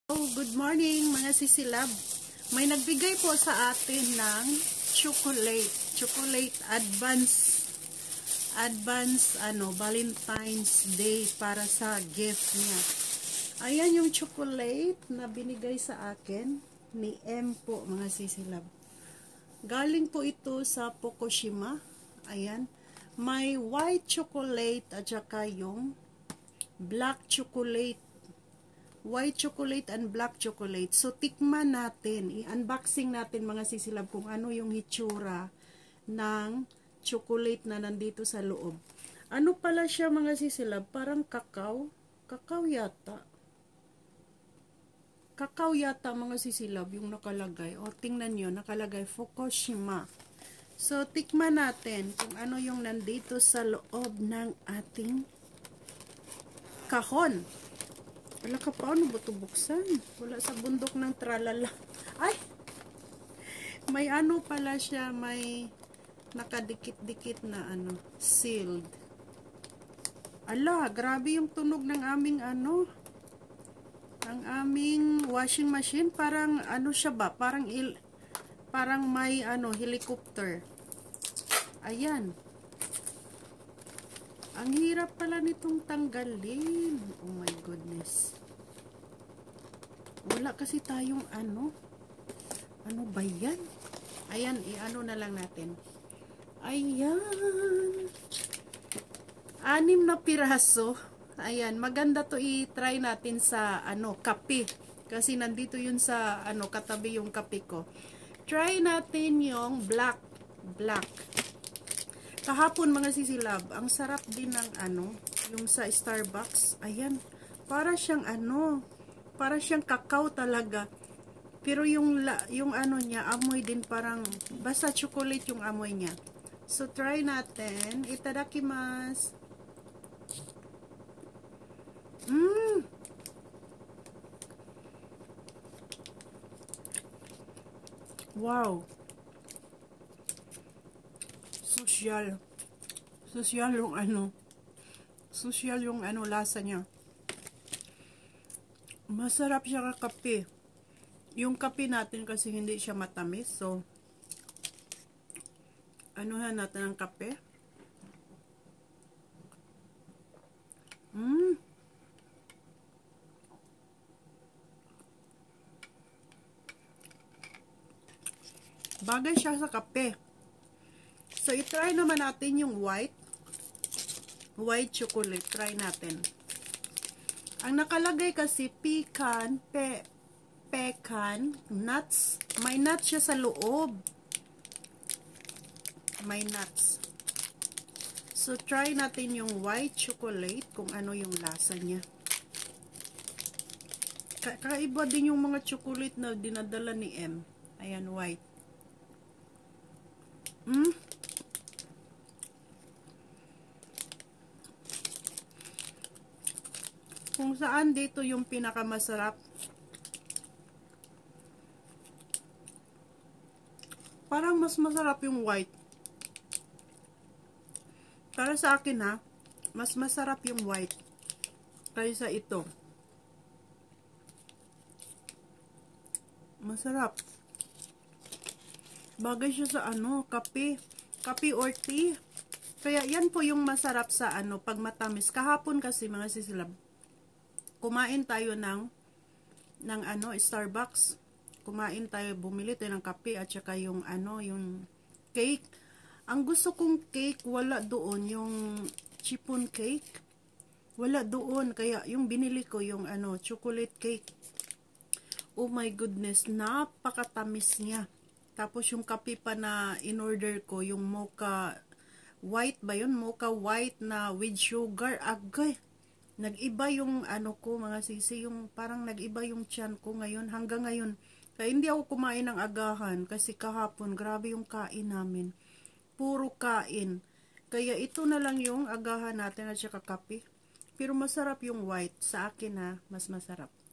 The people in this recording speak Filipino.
Oh, good morning mga sisilab. May nagbigay po sa atin ng chocolate advance Valentine's Day para sa gift niya. Ayan yung chocolate na binigay sa akin ni M po mga sisilab. Galing po ito sa Fukushima. Ayan. May white chocolate at saka yung black chocolate. White chocolate and black chocolate. So, tikman natin, i-unboxing natin mga sisilab kung ano yung hitsura ng chocolate na nandito sa loob. Ano pala siya mga sisilab? Parang kakao. Kakao yata. Kakao yata mga sisilab yung nakalagay. O, tingnan nyo, nakalagay Fukushima. So, tikman natin kung ano yung nandito sa loob ng ating kahon. Wala ka, paano ba ito buksan? Wala sa bundok ng tralala. Ay! May ano pala siya, may nakadikit-dikit na sealed. Ala, grabe yung tunog ng aming ang aming washing machine. Parang siya ba? Parang may helicopter. Ayan. Ang hirap pala nitong tanggalin. Oh my goodness. Wala kasi tayong ano ba yan? Ayan, na lang natin. Ayan. 6 na piraso. Ayan, maganda to i-try natin sa kape. Kasi nandito yun sa katabi yung kape ko. Try natin yung black. Kahapon mga sisilab, ang sarap din ng yung sa Starbucks. Ayan, para siyang para siyang kakao talaga. Pero yung niya, amoy din parang basta chocolate yung amoy niya. So try natin. Itadakimasu. Wow. Social yung lasa niya. Masarap siya kape. Yung kape natin kasi hindi siya matamis, so anuhan natin ang kape. Bagay siya sa kape. So, i-try naman natin yung white chocolate. Try natin. Ang nakalagay kasi pecan nuts. May nuts siya sa loob. May nuts. So, try natin yung white chocolate kung ano yung lasa niya. Kakaiba din yung mga chocolate na dinadala ni M. Ayan, white. Kung saan dito yung pinakamasarap. Parang mas masarap yung white. Para sa akin mas masarap yung white kaysa ito. Masarap. Bagay siya sa kape or tea. Kaya yan po yung masarap sa pag matamis. Kahapon kasi mga sisilab, kumain tayo ng Starbucks. Kumain tayo, bumili tayo ng kape at saka yung yung cake. Ang gusto kong cake, wala doon. Yung chiffon cake, wala doon. Kaya yung binili ko, yung chocolate cake. Oh my goodness, napakatamis niya. Tapos yung kape pa na in-order ko, yung mocha white ba yun? Mocha white na with sugar. Agay. Nag-iba yung ko mga sisi, yung parang nag-iba yung tiyan ko ngayon, hanggang ngayon. Kaya hindi ako kumain ng agahan kasi kahapon, grabe yung kain namin. Puro kain. Kaya ito na lang yung agahan natin at saka kape. Pero masarap yung white. Sa akin mas masarap.